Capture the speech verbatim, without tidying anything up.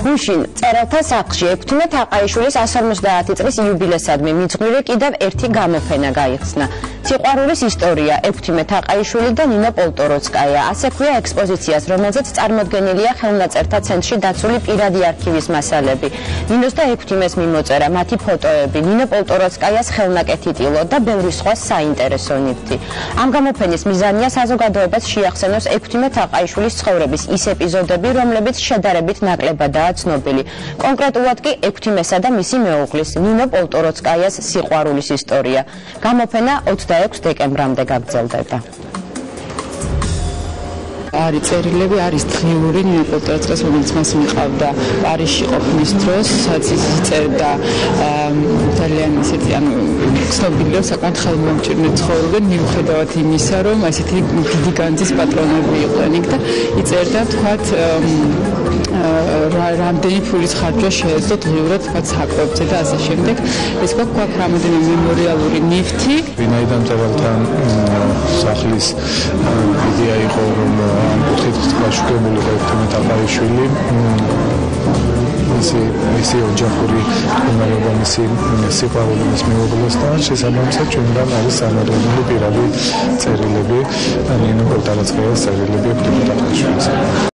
გუშინ წერალთა სახლში ექვთიმე თაყაიშვილის one fifty წლის იუბილესადმი მიძღვირე კიდევ ერთი გამოფენა გაიხსნა. სიყვარულის ისტორია ექვთიმე თაყაიშვილი და ნინო პოლტოროცკაია. ასე ქვია ექსპოზიციას, რომელზეც წარმოდგენილია ხელნაწერთა ცენტრში დაცული პირადი არქივის მასალები. ნინოს და ექვთიმეს მიმოწერა, მათი ფოტოები, ნინო პოლტოროცკაიას ხელნაკეთი ტილო და ბევრი სხვა საინტერესო ნივთი. ამ გამოფენის მიზანია საზოგადოებას შეახსენოს ექვთიმე თაყაიშვილის ცხოვრების ის ეპიზოდები, რომლებიც შედარებით ნაკლებადაა ცნობილი. კონკრეტულად კი ექვთიმესა და მისი მეუღლის ნინო პოლტოროცკაიას სიყვარულის ისტორია. გამოფენა ოცდაექვსი დეკემბრამდე გაგრძელდება. არის წერილები, არის დღიური ნინო პოლტოროცკაიას, რომელიც მას მიყავდა პარიზში ყოფნის დროს, სადაც ის წერდა ძალიან ისეთი ანუ ცნობილი რომ საკმაოდ ხელმომჭირნე ცხოვრობდნენ, მიუხედავად იმისა, რომ ასეთი დიდი განძის პატრონები იყვნენ იქ და იწერდა თქვათ რამდენი ფულის ხარჯვა შეეძლო დღიურად თქვათ საკვებზე და ასე შემდეგ. ეს გვაქვს რამოდენიმე მემორიალური ნივთი. ვინაიდან მწერალთან სახლის იდეა იყო რომ ამ კუთხით გაშუქებული ექვთიმე თაყაიშვილი მისი მისი ოჯახური მდგომარეობა, მისი სიყვარული მის მეუღლესთან შესაბამისად ჩვენგან არის სამართლიანი პირადი წერილები ნინო პოლტოროცკაიას წერილები ექვთიმე თაყაიშვილის.